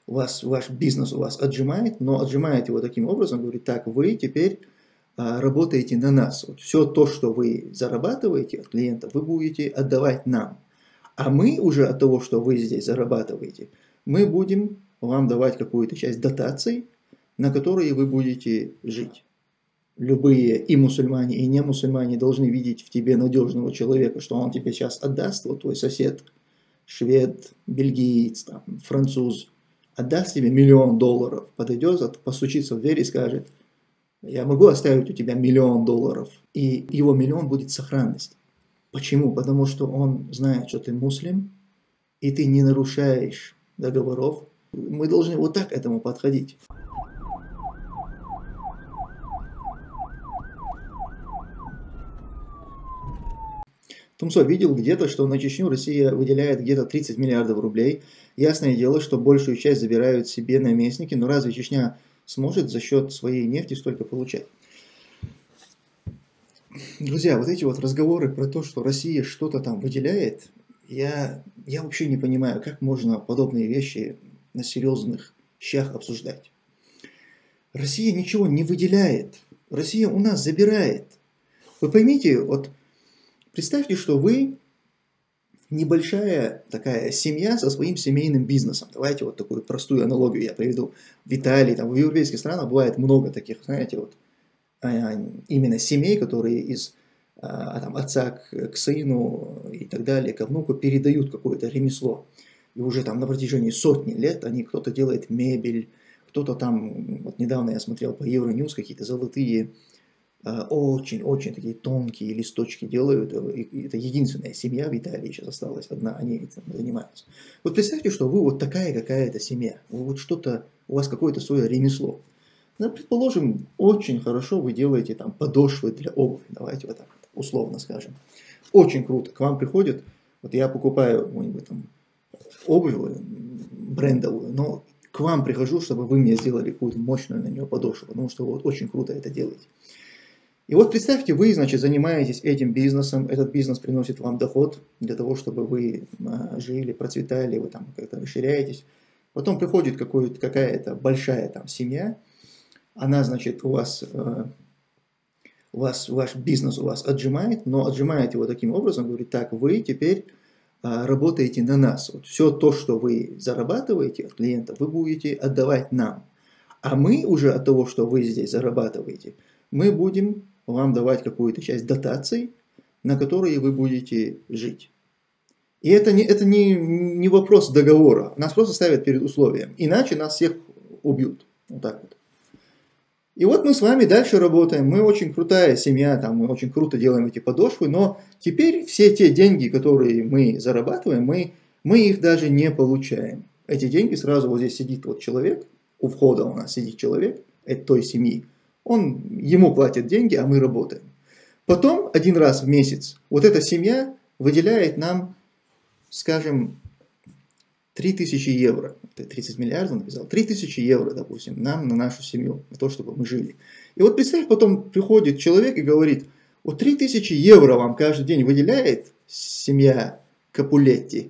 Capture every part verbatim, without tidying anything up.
вас, ваш бизнес у вас отжимает, но отжимает его таким образом, говорит, так, вы теперь а, работаете на нас. Вот все то, что вы зарабатываете от клиентов, вы будете отдавать нам. А мы уже от того, что вы здесь зарабатываете, мы будем вам давать какую-то часть дотаций, на которые вы будете жить. Любые и мусульмане, и не мусульмане должны видеть в тебе надежного человека, что он тебе сейчас отдаст, вот твой сосед, швед, бельгиец, там, француз, отдаст тебе миллион долларов, подойдет, постучится в дверь и скажет, я могу оставить у тебя миллион долларов, и его миллион будет сохранность. Почему? Потому что он знает, что ты муслим, и ты не нарушаешь договоров. Мы должны вот так к этому подходить. Тумсо видел где-то, что на Чечню Россия выделяет где-то тридцать миллиардов рублей. Ясное дело, что большую часть забирают себе наместники, но разве Чечня сможет за счет своей нефти столько получать? Друзья, вот эти вот разговоры про то, что Россия что-то там выделяет, я, я вообще не понимаю, как можно подобные вещи на серьезных щах обсуждать. Россия ничего не выделяет. Россия у нас забирает. Вы поймите, вот представьте, что вы небольшая такая семья со своим семейным бизнесом. Давайте вот такую простую аналогию я приведу. В Италии, там, в европейских странах бывает много таких, знаете, вот именно семей, которые из а, там, отца к, к сыну и так далее, к внуку передают какое-то ремесло. И уже там на протяжении сотни лет они, кто-то делает мебель, кто-то там, вот недавно я смотрел по Евроньюз, какие-то золотые, очень-очень такие тонкие листочки делают. И это единственная семья в Италии сейчас осталась одна, они этим занимаются. Вот представьте, что вы вот такая какая-то семья, вы вот что-то, у вас какое-то свое ремесло. Ну, предположим, очень хорошо вы делаете там подошвы для обуви, давайте вот так вот, условно скажем. Очень круто, к вам приходят, вот я покупаю какую-нибудь там обувь брендовую, но к вам прихожу, чтобы вы мне сделали какую-то мощную на нее подошву, потому что вы вот очень круто это делаете. И вот представьте, вы, значит, занимаетесь этим бизнесом, этот бизнес приносит вам доход для того, чтобы вы а, жили, процветали, вы там как-то расширяетесь. Потом приходит какая-то большая там семья, она, значит, у вас, э, у вас, ваш бизнес у вас отжимает, но отжимает его таким образом, говорит, так, вы теперь э, работаете на нас. Вот все то, что вы зарабатываете от клиентов, вы будете отдавать нам. А мы уже от того, что вы здесь зарабатываете, мы будем вам давать какую-то часть дотаций, на которые вы будете жить. И это не, это не, не вопрос договора. Нас просто ставят перед условием. Иначе нас всех убьют. Вот так вот. И вот мы с вами дальше работаем. Мы очень крутая семья, там, мы очень круто делаем эти подошвы. Но теперь все те деньги, которые мы зарабатываем, мы, мы их даже не получаем. Эти деньги сразу вот здесь сидит вот человек. У входа у нас сидит человек от той семьи. Он, ему платят деньги, а мы работаем. Потом один раз в месяц вот эта семья выделяет нам, скажем, три тысячи евро. тридцать миллиардов написал. три тысячи евро, допустим, нам на нашу семью, на то, чтобы мы жили. И вот представь, потом приходит человек и говорит, вот три тысячи евро вам каждый день выделяет семья Капулетти.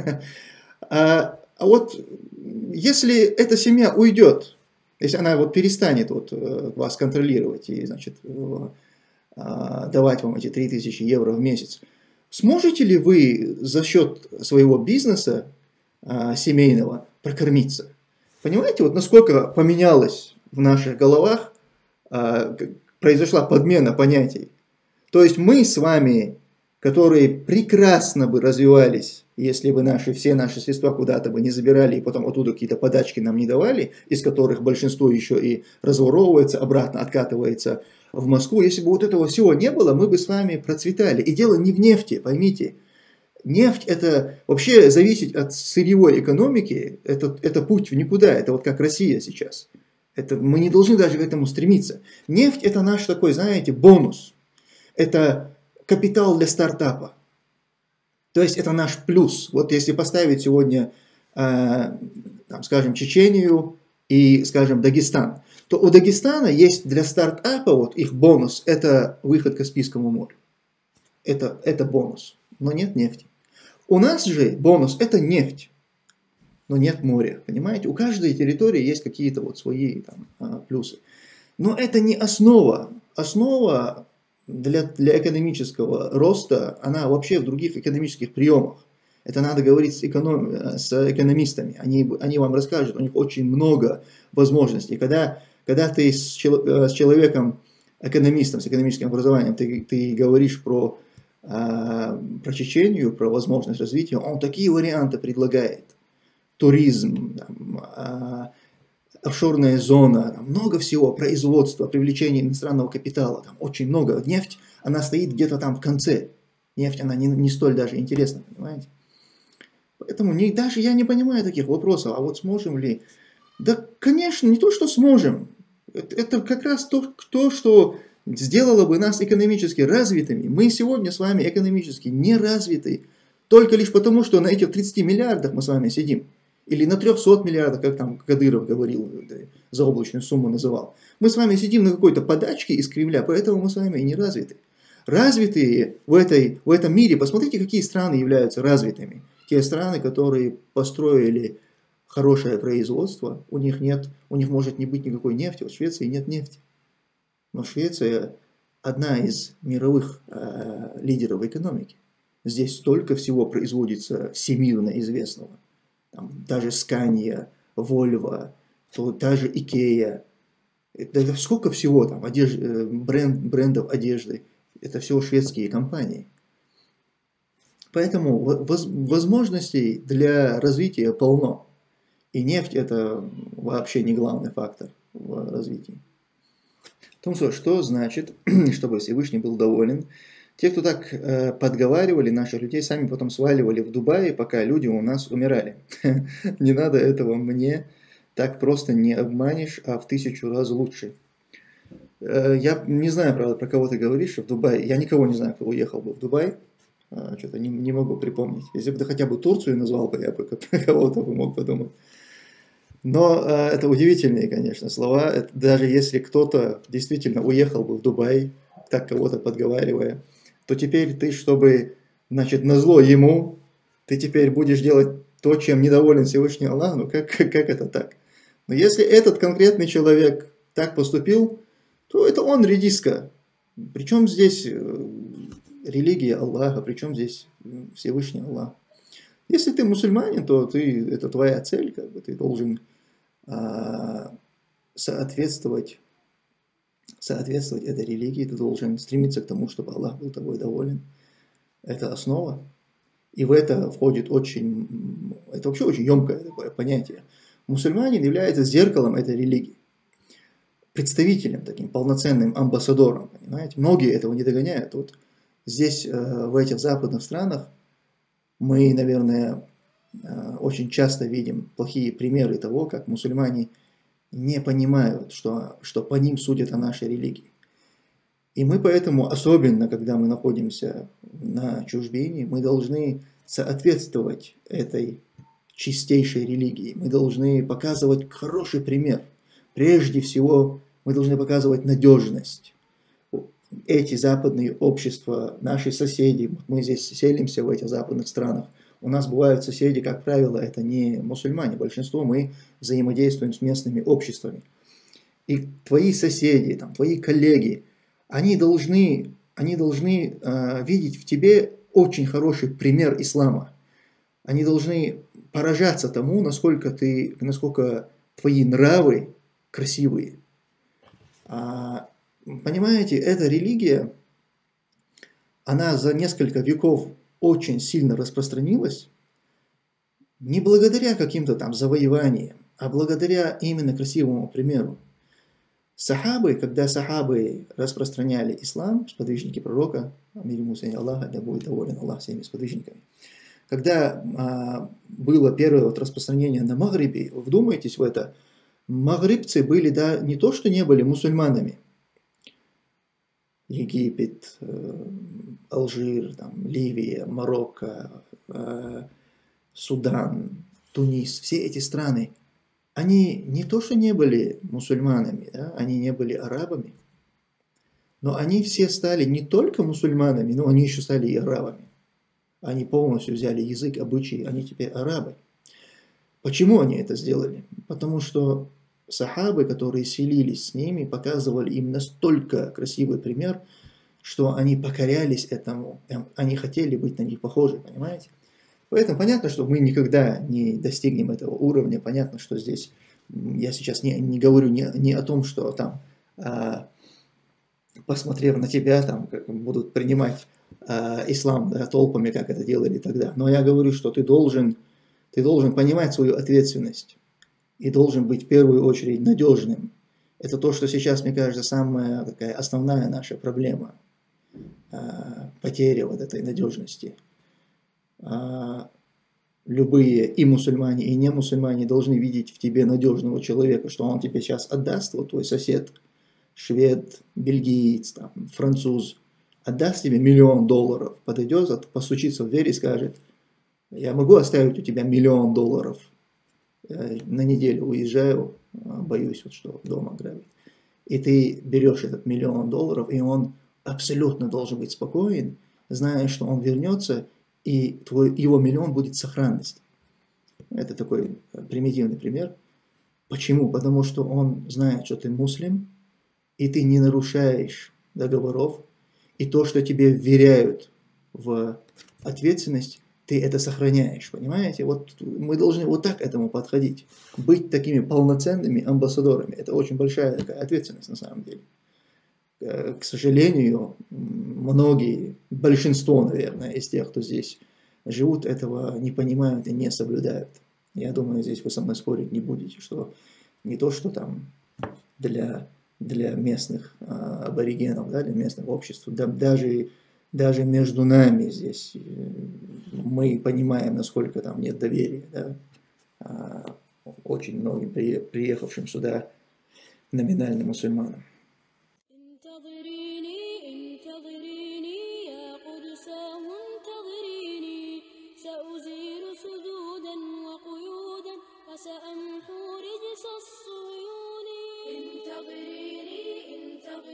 А вот если эта семья уйдет, если она вот перестанет вот вас контролировать и, значит, давать вам эти три тысячи евро в месяц, сможете ли вы за счет своего бизнеса а, семейного прокормиться? Понимаете, вот насколько поменялось в наших головах, а, произошла подмена понятий. То есть мы с вами, которые прекрасно бы развивались, если бы наши, все наши средства куда-то бы не забирали и потом оттуда какие-то подачки нам не давали, из которых большинство еще и разворовывается, обратно откатывается в Москву. Если бы вот этого всего не было, мы бы с вами процветали. И дело не в нефти, поймите. Нефть это вообще зависеть от сырьевой экономики, это, это путь в никуда, это вот как Россия сейчас. Это, мы не должны даже к этому стремиться. Нефть это наш такой, знаете, бонус. Это капитал для стартапа. То есть это наш плюс. Вот если поставить сегодня, э, там, скажем, Чечению и, скажем, Дагестан, то у Дагестана есть для стартапа, вот их бонус, это выход к Каспийскому морю. Это, это бонус, но нет нефти. У нас же бонус это нефть. но нет моря. Понимаете? У каждой территории есть какие-то вот свои там, плюсы. Но это не основа. Основа для, для экономического роста, она вообще в других экономических приемах. Это надо говорить с, эконом, с экономистами. Они, они вам расскажут, у них очень много возможностей. Когда, когда ты с, чел, с человеком, экономистом, с экономическим образованием, ты, ты говоришь про, э, про Чечению, про возможность развития, он такие варианты предлагает. Туризм, там, э, офшорная зона, там, много всего, производство, привлечение иностранного капитала, там очень много. Нефть, она стоит где-то там в конце. Нефть, она не, не столь даже интересна, понимаете? Поэтому не, даже я не понимаю таких вопросов, а вот сможем ли? Да, конечно, не то, что сможем. Это, это как раз то, то, что сделало бы нас экономически развитыми. Мы сегодня с вами экономически не развиты. Только лишь потому, что на этих тридцати миллиардах мы с вами сидим. Или на трёхсот миллиардах, как там Кадыров говорил, заоблачную сумму называл. Мы с вами сидим на какой-то подачке из Кремля, поэтому мы с вами и не развиты. Развитые в, этой, в этом мире, посмотрите, какие страны являются развитыми. Те страны, которые построили хорошее производство, у них нет, у них может не быть никакой нефти. Вот в Швеции нет нефти. Но Швеция одна из мировых э, лидеров экономики. Здесь столько всего производится всемирно известного. Там, даже Scania, Volvo, то, та же Икея. Это, это сколько всего там одеж, бренд, брендов одежды. Это все шведские компании. Поэтому возможностей для развития полно. И нефть это вообще не главный фактор в развитии. Томсо, что значит, чтобы Всевышний был доволен? Те, кто так э, подговаривали наших людей, сами потом сваливали в Дубае, пока люди у нас умирали. Не надо этого мне, так просто не обманешь, а в тысячу раз лучше. Я не знаю, правда, про кого ты говоришь в Дубае. Я никого не знаю, кто уехал бы в Дубай. Что-то не, не могу припомнить. Если бы ты хотя бы Турцию назвал бы, я бы кого-то мог подумать. Но э, это удивительные, конечно, слова. Это, даже если кто-то действительно уехал бы в Дубай, так кого-то подговаривая, то теперь ты, чтобы, значит, назло ему, ты теперь будешь делать то, чем недоволен Всевышний Аллах. Ну как, как это так? Но если этот конкретный человек так поступил, то это он редиска. Причем здесь религия Аллаха, причем здесь Всевышний Аллах. Если ты мусульманин, то ты, это твоя цель, как бы, ты должен а, соответствовать, соответствовать этой религии, ты должен стремиться к тому, чтобы Аллах был тобой доволен. Это основа. И в это входит очень, это вообще очень емкое такое понятие. Мусульманин является зеркалом этой религии. Представителем, таким полноценным амбассадором, понимаете? Многие этого не догоняют. Вот здесь, в этих западных странах, мы, наверное, очень часто видим плохие примеры того, как мусульмане не понимают, что, что по ним судят о нашей религии. И мы поэтому, особенно когда мы находимся на чужбине, мы должны соответствовать этой чистейшей религии. Мы должны показывать хороший пример. Прежде всего, мы должны показывать надежность. Эти западные общества, наши соседи, мы здесь селимся в этих западных странах, у нас бывают соседи, как правило, это не мусульмане, большинство мы взаимодействуем с местными обществами. И твои соседи, там, твои коллеги, они должны, они должны э, видеть в тебе очень хороший пример ислама. Они должны поражаться тому, насколько, ты, насколько твои нравы красивые. А, понимаете, эта религия, она за несколько веков очень сильно распространилась не благодаря каким-то там завоеваниям, а благодаря именно красивому примеру. Сахабы, когда сахабы распространяли ислам, сподвижники пророка, мир ему и Аллаха, да будет доволен Аллах всеми сподвижниками, когда а, было первое вот распространение на Магрибе, вдумайтесь в это, магрибцы были, да, не то, что не были мусульманами. Египет, э, Алжир, там, Ливия, Марокко, э, Судан, Тунис, все эти страны, они не то, что не были мусульманами, да, они не были арабами, но они все стали не только мусульманами, но они еще стали и арабами. Они полностью взяли язык, обычаи, они теперь арабы. Почему они это сделали? Потому что сахабы, которые селились с ними, показывали им настолько красивый пример, что они покорялись этому, они хотели быть на них похожи, понимаете? Поэтому понятно, что мы никогда не достигнем этого уровня, понятно, что здесь, я сейчас не, не говорю не, не о том, что там, а, посмотрев на тебя, там как будут принимать а, ислам, да, толпами, как это делали тогда, но я говорю, что ты должен, ты должен понимать свою ответственность и должен быть в первую очередь надежным. Это то, что сейчас, мне кажется, самая такая основная наша проблема. Потеря вот этой надежности. Любые и мусульмане, и не мусульмане должны видеть в тебе надежного человека, что он тебе сейчас отдаст, вот твой сосед, швед, бельгиец, там, француз, отдаст тебе миллион долларов, подойдет, постучится в дверь и скажет: я могу оставить у тебя миллион долларов, на неделю уезжаю, боюсь, вот что дома грабят. И ты берешь этот миллион долларов, и он абсолютно должен быть спокоен, зная, что он вернется, и твой, его миллион будет сохранность. Это такой примитивный пример. Почему? Потому что он знает, что ты муслим, и ты не нарушаешь договоров, и то, что тебе вверяют в ответственность, ты это сохраняешь, понимаете? Вот мы должны вот так к этому подходить. Быть такими полноценными амбассадорами. Это очень большая такая ответственность на самом деле. К сожалению, многие, большинство, наверное, из тех, кто здесь живут, этого не понимают и не соблюдают. Я думаю, здесь вы со мной спорить не будете, что не то, что там для, для местных а, аборигенов, да, для местных обществ, да, даже, даже между нами здесь мы понимаем, насколько там нет доверия, да, а, очень многим приехавшим сюда номинальным мусульманам. سأمحو رجس الصيون انتظريني انتظريني